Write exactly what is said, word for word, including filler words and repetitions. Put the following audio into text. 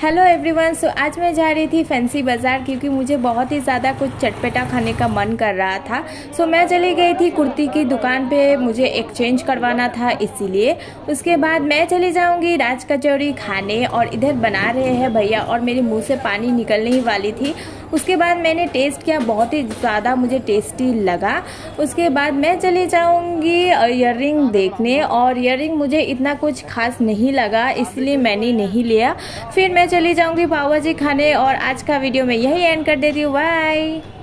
Hello everyone. सो आज मैं जा रही थी फैंसी बाज़ार क्योंकि मुझे बहुत ही ज़्यादा कुछ चटपटा खाने का मन कर रहा था। सो मैं चली गई थी कुर्ती की दुकान पे, मुझे एक्सचेंज करवाना था इसीलिए। उसके बाद मैं चली जाऊंगी राज कचौरी खाने और इधर बना रहे हैं भैया और मेरे मुंह से पानी निकलने ही वाली थी। उसके बाद मैंने टेस्ट किया, बहुत ही ज़्यादा मुझे टेस्टी लगा। उसके बाद मैं चली जाऊंगी ईयररिंग देखने और ईयररिंग मुझे इतना कुछ खास नहीं लगा इसलिए मैंने नहीं लिया। फिर मैं चली जाऊंगी पाव भाजी खाने और आज का वीडियो मैं यही एंड कर देती हूँ। बाय।